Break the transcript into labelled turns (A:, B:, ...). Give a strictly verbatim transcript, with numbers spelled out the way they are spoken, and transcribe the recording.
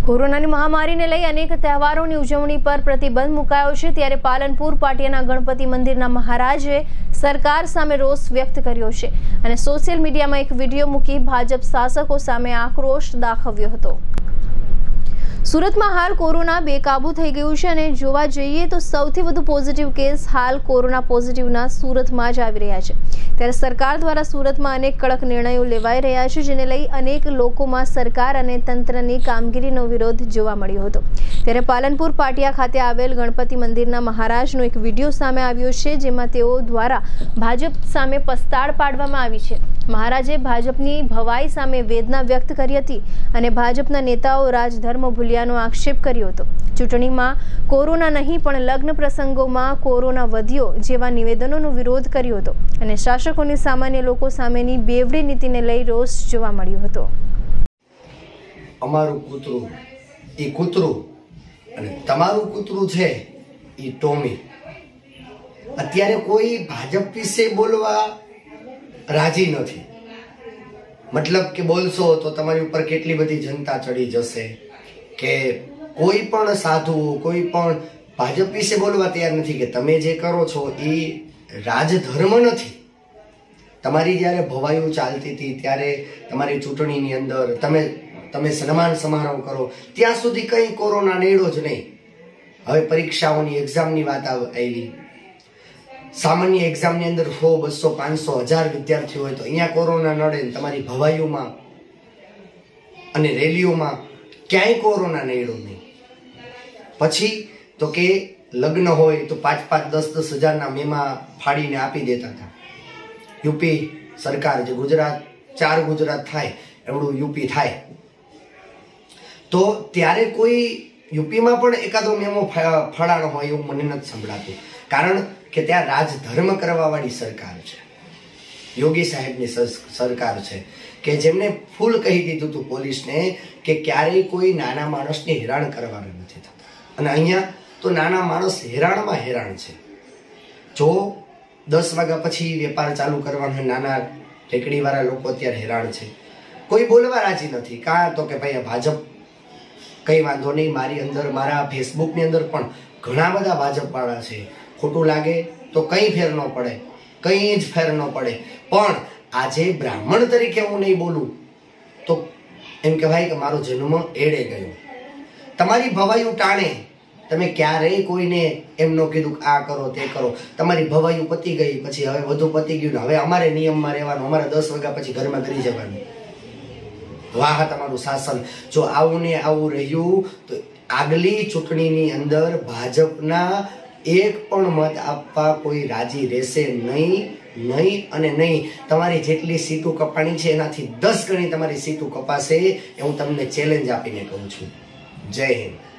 A: કોરોનાની મહામારીને લઈ અનેક તહેવારોની ઉજવણી પર પ્રતિબંધ મુકાયો છે, ત્યારે પાલનપુર પાટિયાના ગણપતિ મંદિરના મહારાજે સરકાર સામે રોષ વ્યક્ત કર્યો છે અને સોશિયલ મીડિયામાં એક વિડીયો મૂકી ભાજપ શાસકો સામે આક્રોશ દાખવ્યો હતો। સુરતમાં હાલ કોરોના બેકાબુ થઈ ગયું છે અને જોવા જઈએ તો સૌથી વધુ પોઝિટિવ કેસ હાલ કોરોના પોઝિટિવના સુરતમાં જ આવી રહ્યા છે। ત્યારે સરકાર દ્વારા સુરતમાં અનેક કડક નિર્ણયો લેવાઈ રહ્યા છે, જેને લઈ અનેક લોકોમાં સરકાર અને તંત્રની કામગીરીનો વિરોધ જોવા મળ્યો હતો। ત્યારે પાલનપુર પાટિયા ખાતે આવેલ ગણપતિ મંદિરના મહારાજનો એક વિડીયો સામે આવ્યો છે, જેમાં તેઓ દ્વારા ભાજપ સામે પસ્તાળ પાડવામાં આવી છે। મહારાજે ભાજપની ભવાઈ સામે વેદના વ્યક્ત કરી હતી અને ભાજપના નેતાઓ રાજધર્મ ભૂલ્યાનો આક્ષેપ કર્યો હતો। ચૂંટણીમાં કોરોના નહીં પણ લગ્ન પ્રસંગોમાં કોરોના વધ્યો જેવા નિવેદનોનો વિરોધ કર્યો હતો અને શાસકોની સામાન્ય લોકો સામેની બેવડી નીતિને લઈ રોષ જોવા મળ્યો હતો।
B: અમારું કૂતરું એ કૂતરું અને તમારું કૂતરું છે એ ટોમી। અત્યારે કોઈ ભાજપ વિશે બોલવા રાજી નથી, મતલબ કે બોલશો તો તમારી ઉપર કેટલી બધી જનતા ચડી જશે કે કોઈ પણ સાધુ કોઈ પણ ભાજપ વિશે બોલવા તૈયાર નથી કે તમે જે કરો છો એ રાજધર્મ નથી। તમારી જ્યારે ભવાઈઓ ચાલતી હતી ત્યારે તમારી ચૂંટણીની અંદર તમે તમે સન્માન સમારોહ કરો ત્યાં સુધી કંઈ કોરોના નેડો જ નહીં। હવે પરીક્ષાઓની એક્ઝામની વાત આવી, સામાન્ય એક્ઝામની અંદર સો બસો પાંચસો હજાર વિદ્યાર્થીઓ હોય તો અહીંયા કોરોના નડે, તમારી ભવાઈઓમાં અને રેલીઓમાં ક્યાંય કોરોના નડ્યો નહીં। પછી તો કે લગ્ન હોય તો પાંચ પાંચ દસ દસ હજારના મેમાં ફાડીને આપી દેતા હતા। યુપી સરકાર જે ગુજરાત ચાર ગુજરાત થાય એવડું યુપી થાય, તો ત્યારે કોઈ યુપીમાં પણ એકાદો મેમો ફળાણો હોય એવું મને નથી સંભળાતું, કારણ કે ત્યાં રાજધર્મ કરવા વાળી સરકાર છે, યોગી સાહેબની સરકાર છે કે જેમને ફૂલ કહી દીધું હતું પોલીસને કે ક્યારેય કોઈ નાના માણસને હેરાન કરવાનું નથી થતું। અને અહીંયા તો નાના માણસ હેરાનમાં હેરાન છે। જો દસ વાગ્યા પછી વેપાર ચાલુ કરવાનો નાના ટેકડીવાળા લોકો અત્યારે હેરાન છે, કોઈ બોલવા રાજી નથી। કાં તો કે ભાઈ ભાજપ કંઈ વાંધો નહીં, મારી અંદર મારા ફેસબુકની અંદર પણ ઘણા બધા ભાજપવાળા છે, ખોટું લાગે તો કંઈ ફેર ન પડે, કંઈ જ ફેર ન પડે, પણ આજે બ્રાહ્મણ તરીકે હું નહીં બોલું તો એમ કહેવાય કે મારો જન્મ એડે ગયો। તમારી ભવાઈઓ ટાણે તમે ક્યારેય કોઈને એમ ન કીધું કે આ કરો તે કરો, તમારી ભવાઈઓ પતી ગઈ પછી હવે વધુ પતી ગયું ને હવે અમારે નિયમમાં રહેવાનું, અમારે દસ વાગ્યા પછી ઘરમાં કરી જવાનું। વાહ તમારું શાસન! જો આવું ને આવું રહ્યું તો આગલી ચૂંટણીની અંદર ભાજપના એક પણ મત આપવા કોઈ રાજી રહેશે નહીં, નહીં અને નહીં। તમારી જેટલી સીટો કપાણી છે એનાથી દસ ગણી તમારી સીટો કપાશે, એ હું તમને ચેલેન્જ આપીને કહું છું। જય હિન્દ।